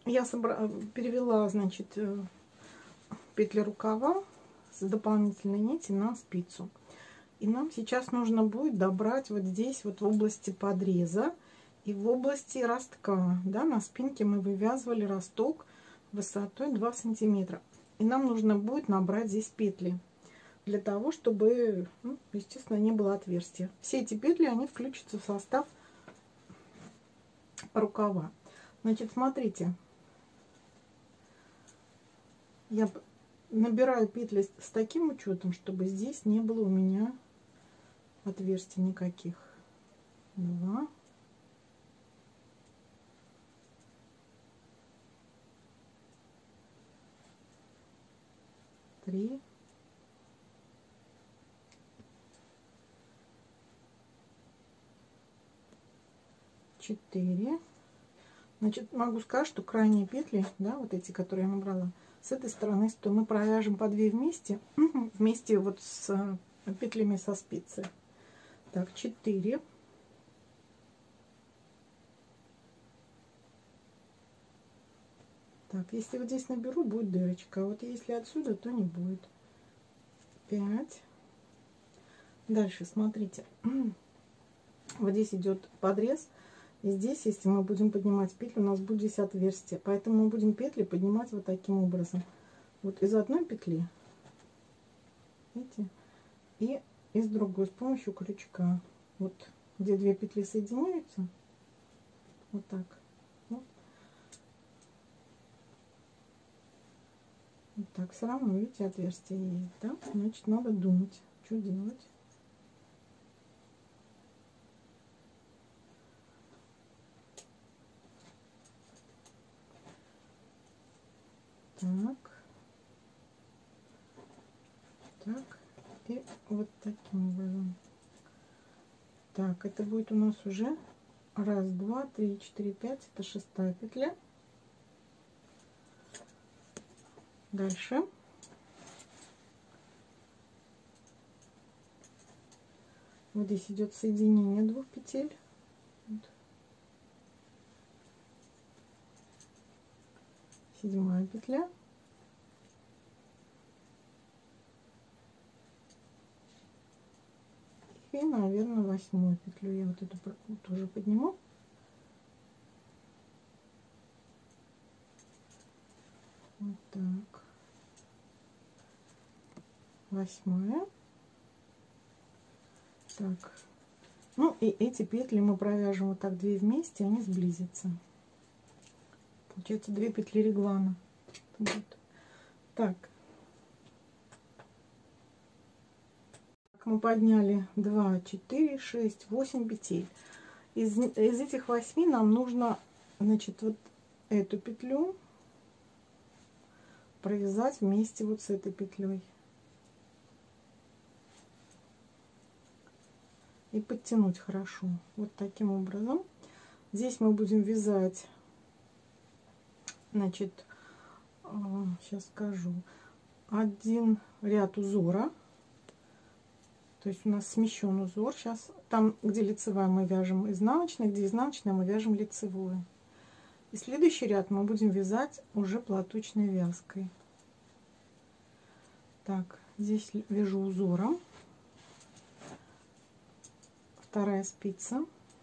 Я перевела, значит, петли рукава с дополнительной нити на спицу. И нам сейчас нужно будет добрать вот здесь, вот в области подреза и в области ростка. Да, на спинке мы вывязывали росток высотой 2 сантиметра. И нам нужно будет набрать здесь петли, для того, чтобы, ну, естественно, не было отверстия. Все эти петли, они включатся в состав рукава. Значит, смотрите, я набираю петли с таким учетом, чтобы здесь не было у меня отверстий никаких. 2, 3, 4. Значит, могу сказать, что крайние петли, да, вот эти, которые я набрала, с этой стороны, что мы провяжем по 2 вместе, вместе вот с петлями со спицы. Так, 4. Так, если вот здесь наберу, будет дырочка, а вот если отсюда, то не будет. 5. Дальше, смотрите, вот здесь идет подрез, и здесь, если мы будем поднимать петли, у нас будет здесь отверстие, поэтому мы будем петли поднимать вот таким образом. Вот из одной петли, видите, и из другой с помощью крючка. Вот где 2 петли соединяются, вот так. Вот, вот так. Все равно, видите, отверстие есть, да? Значит, надо думать, что делать. Так. Так. И вот таким образом. Так, это будет у нас уже 1, 2, 3, 4, 5. Это 6-я петля. Дальше. Вот здесь идет соединение 2 петель. Вот. 7-я петля. И, наверное, 8-ю петлю я вот эту тоже подниму. Вот так. 8-я. Так. Ну и эти петли мы провяжем вот так 2 вместе, они сблизятся. Получается 2 петли реглана. Вот. Так. Мы подняли 2, 4, 6, 8 петель. Из этих 8 нам нужно, значит, вот эту петлю провязать вместе вот с этой петлей и подтянуть хорошо вот таким образом. Здесь мы будем вязать, значит, сейчас скажу, 1 ряд узора. То есть у нас смещен узор. Сейчас там, где лицевая, мы вяжем изнаночной, где изнаночная, мы вяжем лицевую. И следующий ряд мы будем вязать уже платочной вязкой. Так, здесь вяжу узором. 2-я спица.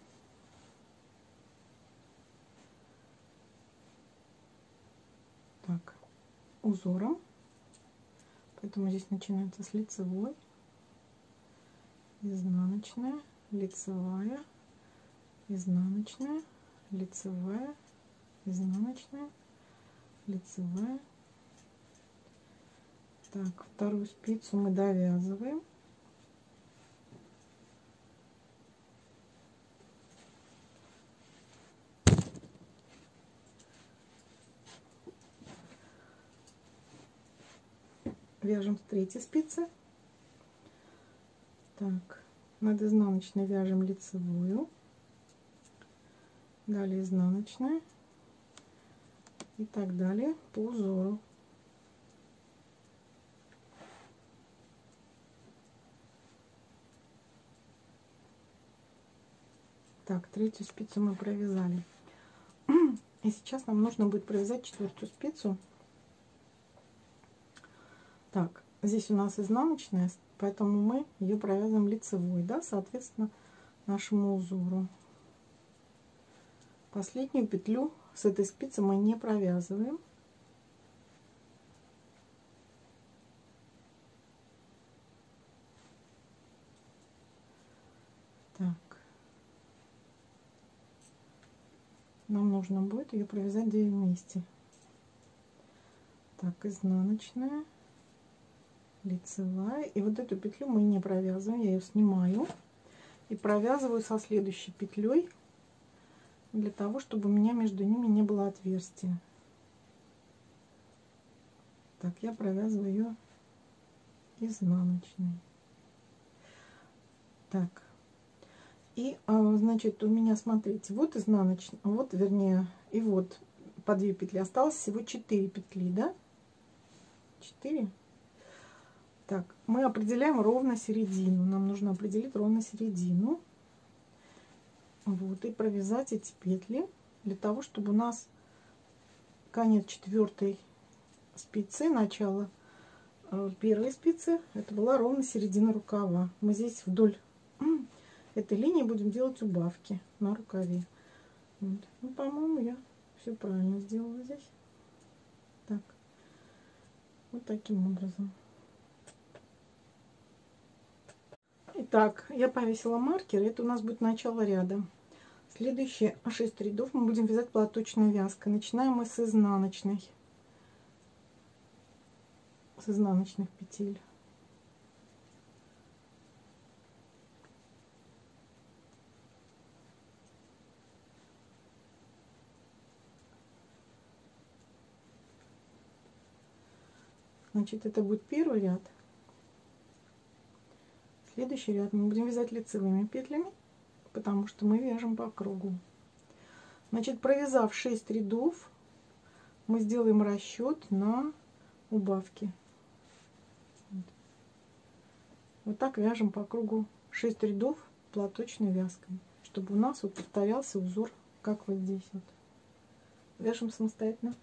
Так, узором. Поэтому здесь начинается с лицевой. Изнаночная, лицевая, изнаночная, лицевая, изнаночная, лицевая. Так, 2-ю спицу мы довязываем. Вяжем с 3-й спицы. Так, над изнаночной вяжем лицевую, далее изнаночная и так далее по узору. Так, 3-ю спицу мы провязали. И сейчас нам нужно будет провязать 4-ю спицу. Так, здесь у нас изнаночная, поэтому мы ее провязываем лицевой, да, соответственно, нашему узору. Последнюю петлю с этой спицы мы не провязываем. Так. Нам нужно будет ее провязать 2 вместе. Так, изнаночная, лицевая. И вот эту петлю мы не провязываем, я ее снимаю и провязываю со следующей петлей, для того, чтобы у меня между ними не было отверстия. Так, я провязываю ее изнаночной. Так. И, значит, у меня, смотрите, вот изнаночная, вот, вернее, и вот по 2 петли. Осталось всего 4 петли, да? 4. Так, мы определяем ровно середину. Нам нужно определить ровно середину. Вот, и провязать эти петли для того, чтобы у нас конец 4-й спицы, начало 1-й спицы, это была ровно середина рукава. Мы здесь вдоль этой линии будем делать убавки на рукаве. Вот. Ну, по-моему, я все правильно сделала здесь. Так, вот таким образом. Итак, я повесила маркер. Это у нас будет начало ряда. Следующие 6 рядов мы будем вязать платочной вязкой. Начинаем мы с изнаночной. С изнаночных петель. Значит, это будет 1-й ряд. Следующий ряд мы будем вязать лицевыми петлями, потому что мы вяжем по кругу. Значит, провязав 6 рядов, мы сделаем расчет на убавки. Вот так вяжем по кругу 6 рядов платочной вязкой, чтобы у нас вот повторялся узор, как вот здесь вот. Вяжем самостоятельно.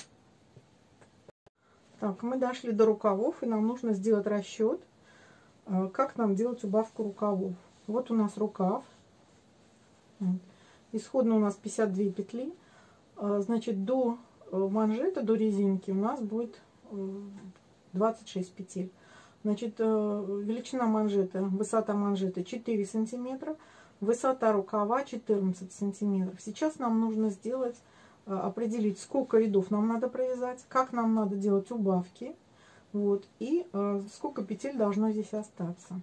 Так, мы дошли до рукавов, и нам нужно сделать расчет, как нам делать убавку рукавов. Вот у нас рукав. Исходно у нас 52 петли. Значит, до манжета, до резинки у нас будет 26 петель. Значит, величина манжета, высота манжета 4 сантиметра, высота рукава 14 сантиметров. Сейчас нам нужно сделать, определить, сколько рядов нам надо провязать, как нам надо делать убавки, вот, и сколько петель должно здесь остаться.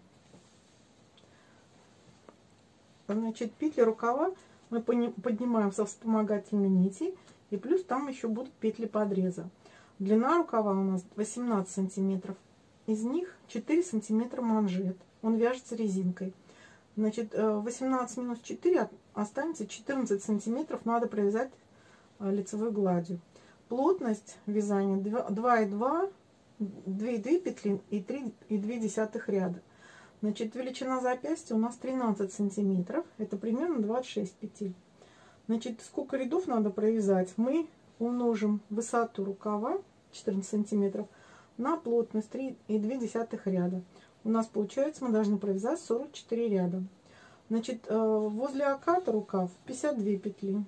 Значит, петли рукава мы поднимаем со вспомогательной нити, и плюс там еще будут петли подреза. Длина рукава у нас 18 сантиметров. Из них 4 сантиметра манжет. Он вяжется резинкой. Значит, 18 минус 4 останется 14 сантиметров. Надо провязать лицевой гладью. Плотность вязания 2,2 петли и 3,2 ряда. Значит, величина запястья у нас 13 сантиметров. Это примерно 26 петель. Значит, сколько рядов надо провязать? Мы умножим высоту рукава 14 сантиметров на плотность 3,2 ряда. У нас получается, мы должны провязать 44 ряда. Значит, возле оката рукав 52 петли.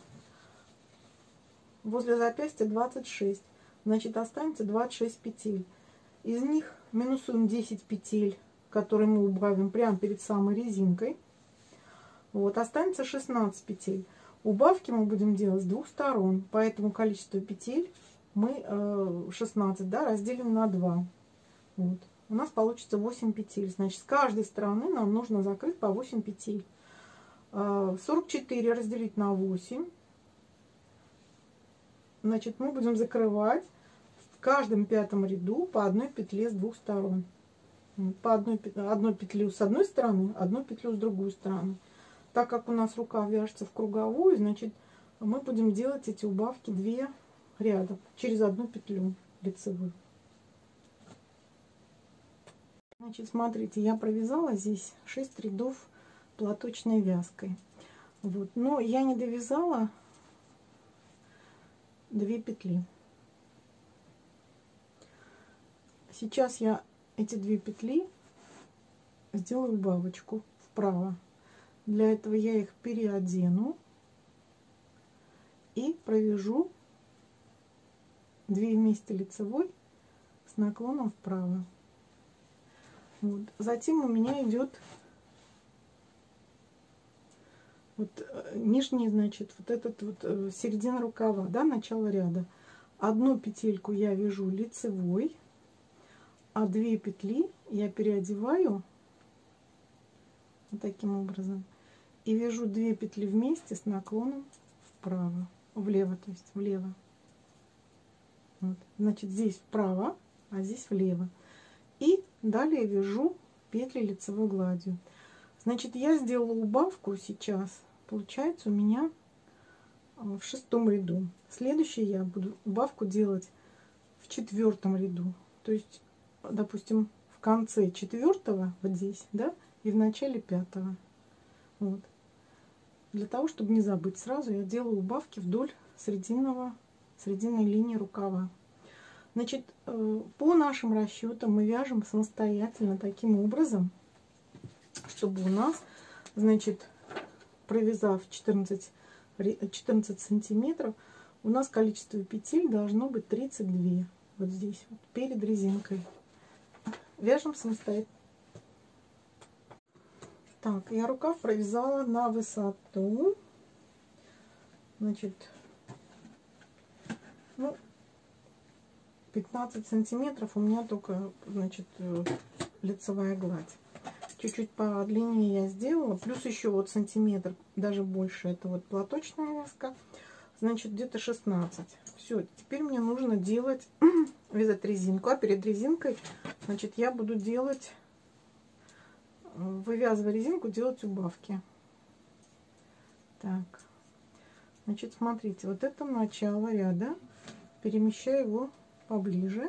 Возле запястья 26. Значит, останется 26 петель. Из них минусуем 10 петель, которые мы убавим прямо перед самой резинкой. Вот, останется 16 петель. Убавки мы будем делать с двух сторон, поэтому количество петель мы 16, да, разделим на 2. Вот. У нас получится 8 петель. Значит, с каждой стороны нам нужно закрыть по 8 петель. 44 разделить на 8. Значит, мы будем закрывать в каждом 5-м ряду по одной петле с двух сторон. По одной петлю с одной стороны, одну петлю с другой стороны. Так как у нас рукав вяжется в круговую, значит, мы будем делать эти убавки 2 ряда через одну петлю лицевую. Значит, смотрите, я провязала здесь 6 рядов платочной вязкой. Вот. Но я не довязала 2 петли. Сейчас я эти 2 петли сделаю убавочку вправо. Для этого я их переодену и провяжу 2 вместе лицевой с наклоном вправо. Вот. Затем у меня идет вот нижний, значит, вот этот вот середина рукава, да, начало ряда. Одну петельку я вяжу лицевой, а 2 петли я переодеваю вот таким образом и вяжу 2 петли вместе с наклоном вправо, влево, то есть влево. Вот. Значит, здесь вправо, а здесь влево. И далее вяжу петли лицевой гладью. Значит, я сделала убавку сейчас. Получается у меня в 6-м ряду. Следующий я буду убавку делать в 4-м ряду. То есть, допустим, в конце 4-го, вот здесь, да, и в начале 5-го. Вот. Для того, чтобы не забыть сразу, я делаю убавки вдоль срединной линии рукава. Значит, по нашим расчетам мы вяжем самостоятельно таким образом, чтобы у нас, значит, провязав 14 сантиметров, у нас количество петель должно быть 32. Вот здесь, вот, перед резинкой. Вяжем самостоятельно. Так, я рукав провязала на высоту, значит, ну, 15 сантиметров у меня только, значит, лицевая гладь. Чуть-чуть по длине я сделала, плюс еще вот сантиметр, даже больше, это вот платочная вязка, значит, где-то 16. Все, теперь мне нужно делать, вязать резинку, а перед резинкой, значит, я буду делать, вывязывая резинку, делать убавки. Так, значит, смотрите, вот это начало ряда, перемещаю его поближе.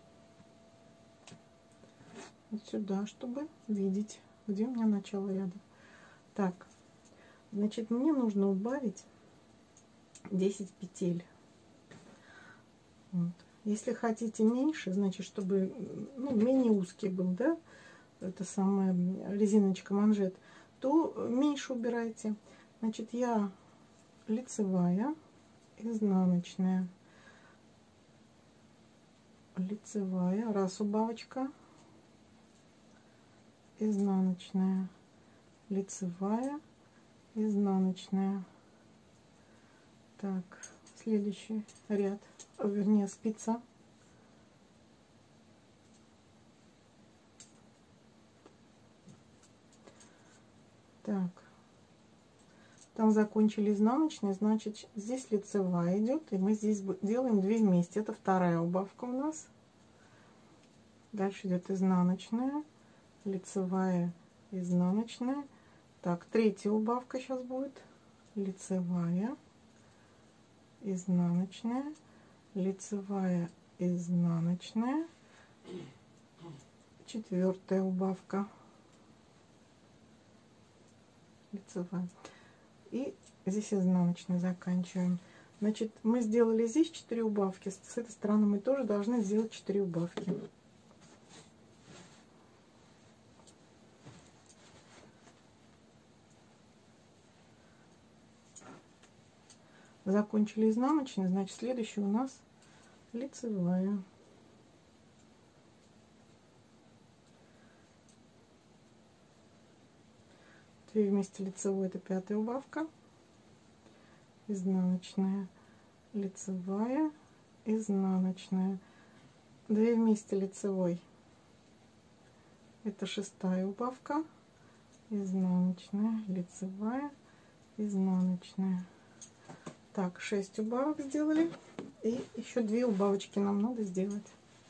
Вот сюда, чтобы видеть, где у меня начало ряда. Так, значит, мне нужно убавить 10 петель. Вот. Если хотите меньше, значит, чтобы, ну, менее узкий был, да, это самая резиночка манжет, то меньше убирайте. Значит, я лицевая, изнаночная, лицевая, раз убавочка, изнаночная, лицевая, изнаночная. Так, следующий ряд, вернее, спица. Так, там закончили изнаночные, значит, здесь лицевая идет, и мы здесь делаем 2 вместе. Это вторая убавка у нас. Дальше идет изнаночная, лицевая, изнаночная. Так, третья убавка сейчас будет. Лицевая, изнаночная, лицевая, изнаночная. Четвертая убавка. Лицевая. И здесь изнаночной заканчиваем. Значит, мы сделали здесь 4 убавки. С этой стороны мы тоже должны сделать 4 убавки. Закончили изнаночной, значит, следующая у нас лицевая. Две вместе лицевой, это 5-я убавка. Изнаночная, лицевая, изнаночная. 2 вместе лицевой, это 6-я убавка. Изнаночная, лицевая, изнаночная. Так, 6 убавок сделали. И еще 2 убавочки нам надо сделать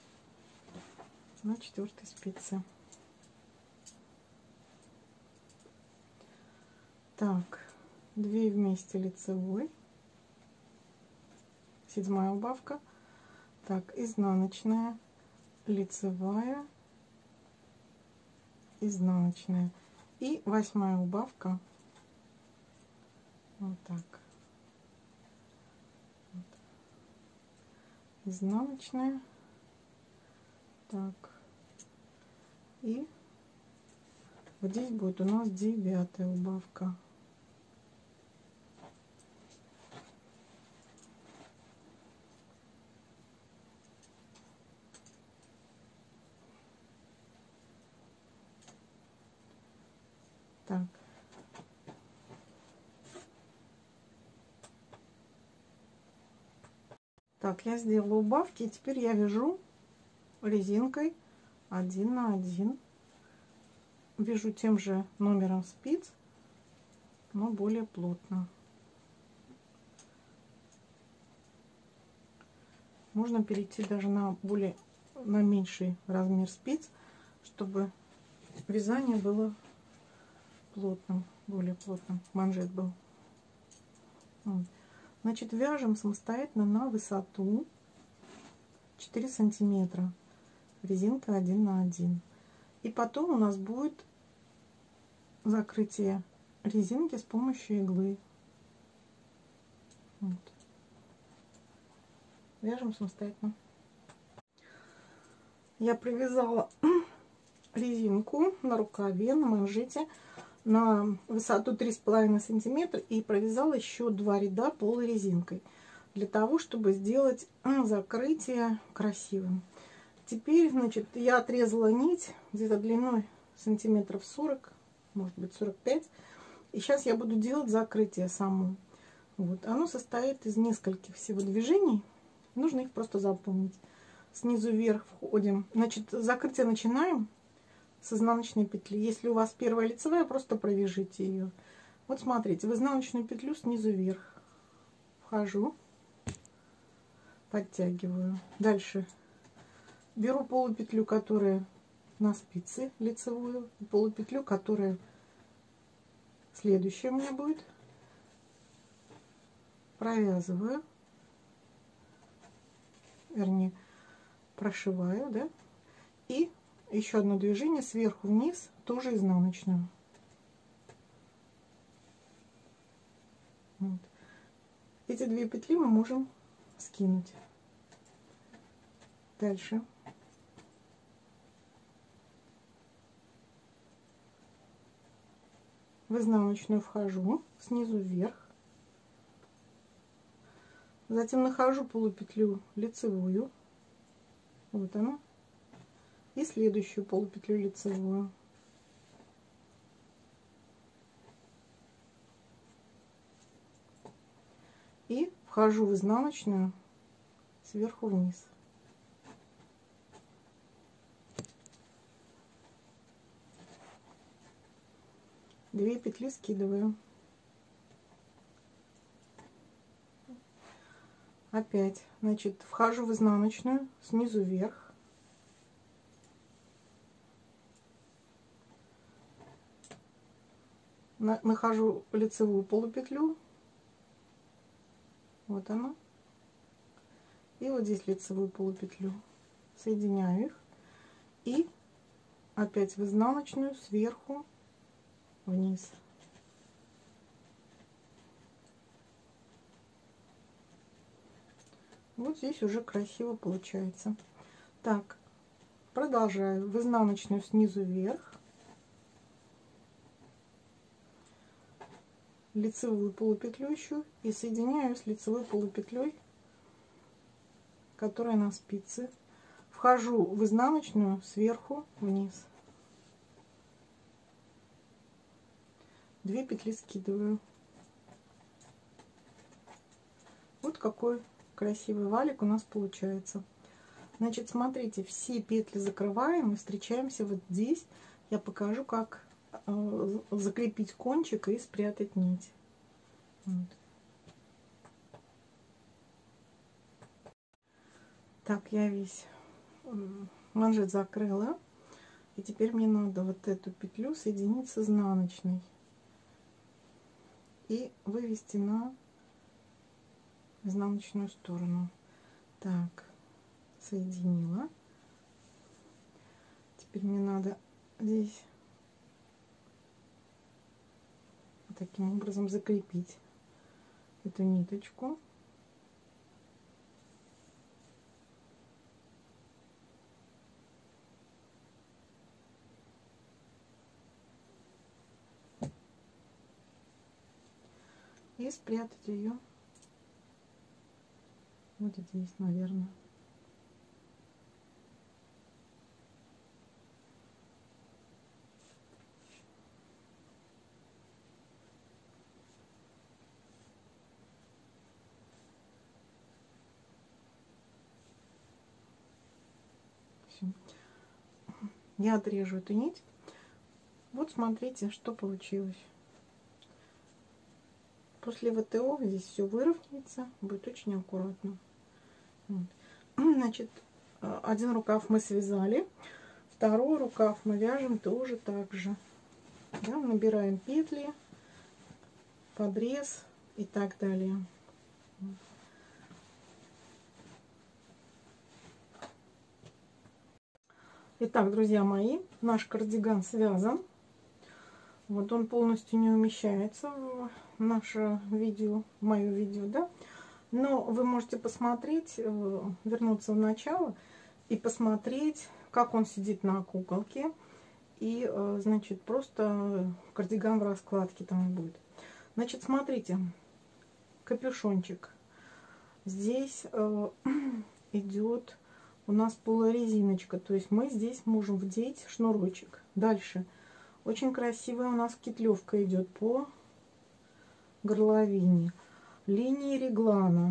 на 4-й спице. Так, 2 вместе лицевой, 7-я убавка. Так, изнаночная, лицевая, изнаночная. И 8-я убавка. Вот так. Вот. изнаночная. Так. И вот здесь будет у нас 9-я убавка. Так. Так, я сделала убавки, и теперь я вяжу резинкой 1 на 1. Вяжу тем же номером спиц, но более плотно. Можно перейти даже на меньший размер спиц, чтобы вязание было плотным, более плотным, манжет был. Вот. Значит, вяжем самостоятельно на высоту 4 сантиметра, резинка 1 на 1. И потом у нас будет закрытие резинки с помощью иглы. Вот. Вяжем самостоятельно. Я провязала резинку на рукаве, на манжете на высоту 3,5 сантиметра и провязала еще 2 ряда полой резинкой для того, чтобы сделать закрытие красивым. Теперь, значит, я отрезала нить где-то длиной сантиметров 40, может быть 45, и сейчас я буду делать закрытие само. Вот. Оно состоит из нескольких всего движений, нужно их просто запомнить. Снизу вверх входим, значит, закрытие начинаем с изнаночной петли. Если у вас первая лицевая, просто провяжите ее. Вот смотрите, в изнаночную петлю снизу вверх вхожу, подтягиваю. Дальше беру полупетлю, которая на спице, лицевую, и полупетлю, которая следующая у меня будет, провязываю, вернее прошиваю, да, и еще одно движение сверху вниз, тоже изнаночную. Вот. Эти 2 петли мы можем скинуть. Дальше в изнаночную вхожу снизу вверх, затем нахожу полупетлю лицевую, вот она, и следующую полупетлю лицевую. И вхожу в изнаночную сверху вниз. Две петли скидываю. Опять, значит, вхожу в изнаночную снизу вверх. Нахожу лицевую полупетлю. Вот она. И вот здесь лицевую полупетлю. Соединяю их. И опять в изнаночную сверху вниз. Вот здесь уже красиво получается. Так, продолжаю. В изнаночную снизу вверх. Лицевую полупетлю еще и соединяю с лицевой полупетлей, которая на спице. Вхожу в изнаночную сверху вниз. 2 петли скидываю. Вот какой красивый валик у нас получается. Значит, смотрите, все петли закрываем и встречаемся вот здесь. Я покажу, как закрепить кончик и спрятать нить. Вот. Так, я весь манжет закрыла. И теперь мне надо вот эту петлю соединить с изнаночной и вывести на изнаночную сторону. Так, соединила. Теперь мне надо здесь вот таким образом закрепить эту ниточку. и спрятать ее вот здесь, наверное. Все. Я отрежу эту нить. Вот смотрите, что получилось. После ВТО здесь все выровняется, будет очень аккуратно. Вот. Значит, один рукав мы связали, второй рукав мы вяжем тоже так же. Да, набираем петли, подрез и так далее. Итак, друзья мои, наш кардиган связан. Вот он полностью не умещается в наше видео, в мое видео, да. Но вы можете посмотреть, вернуться в начало и посмотреть, как он сидит на куколке. И, значит, просто кардиган в раскладке там будет. Значит, смотрите, капюшончик. Здесь идет у нас полурезиночка, то есть мы здесь можем вдеть шнурочек. Дальше. Очень красивая у нас кетлевка идет по горловине. Линии реглана.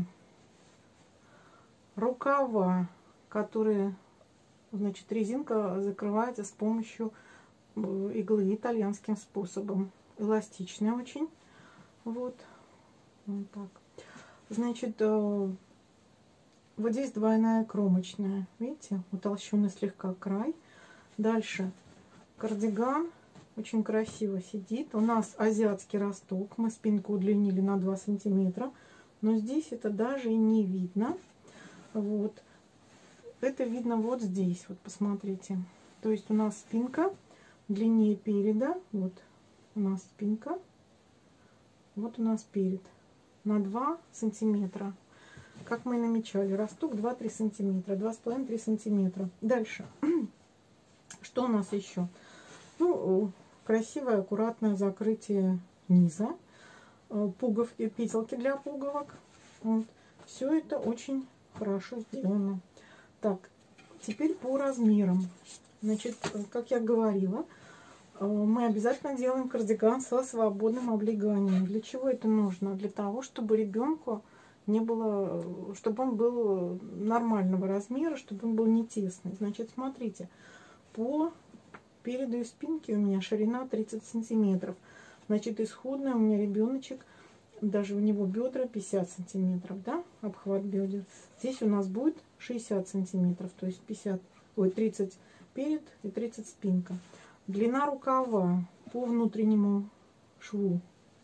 Рукава, которые, значит, резинка закрывается с помощью иглы итальянским способом. Эластичная очень. Вот. Вот так. Значит, вот здесь двойная кромочная. Видите, утолщенный слегка край. Дальше кардиган. Очень красиво сидит. У нас азиатский росток. Мы спинку удлинили на 2 сантиметра. Но здесь это даже и не видно. Вот. Это видно вот здесь. Вот посмотрите. То есть у нас спинка длиннее переда. Вот у нас спинка. Вот у нас перед. На 2 сантиметра. Как мы и намечали. Росток 2-3 сантиметра. 2,5-3 сантиметра. Дальше. Что у нас еще? Ну, красивое, аккуратное закрытие низа, пуговки, петелки для пуговок. Вот. Все это очень хорошо сделано. Так, теперь по размерам. Значит, как я говорила, мы обязательно делаем кардиган со свободным облеганием. Для чего это нужно? Для того, чтобы ребенку не было, чтобы он был нормального размера, чтобы он был не тесный. Значит, смотрите, по переду и спинки у меня ширина 30 сантиметров. Значит, исходная у меня ребеночек, даже у него бедра 50 сантиметров, да, обхват бедер. Здесь у нас будет 60 сантиметров, то есть 30 перед и 30 спинка. Длина рукава по внутреннему шву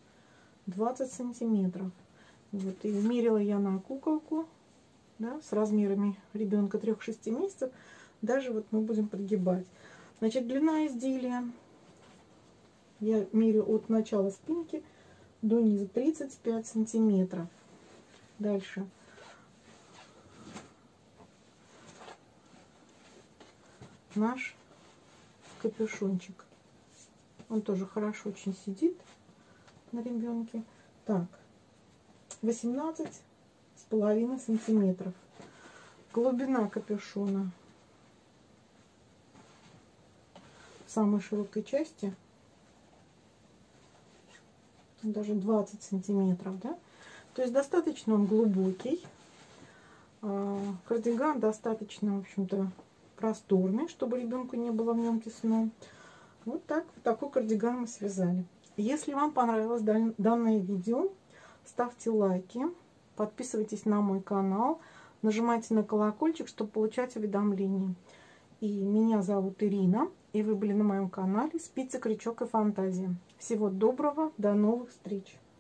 20 сантиметров. Вот, и мерила я на куколку, да, с размерами ребенка 3-6 месяцев. Даже вот мы будем подгибать. Значит, длина изделия, я меряю от начала спинки до низа 35 сантиметров. Дальше. Наш капюшончик. Он тоже хорошо очень сидит на ребенке. Так, 18,5 сантиметров. Глубина капюшона в самой широкой части даже 20 сантиметров, да? То есть достаточно он глубокий. Кардиган достаточно, в общем-то, просторный, чтобы ребенку не было в нем тесно. Вот так, такой кардиган мы связали. Если вам понравилось данное видео, ставьте лайки, подписывайтесь на мой канал, нажимайте на колокольчик, чтобы получать уведомления. И меня зовут Ирина, и вы были на моем канале «Спицы, крючок и фантазия». Всего доброго, до новых встреч!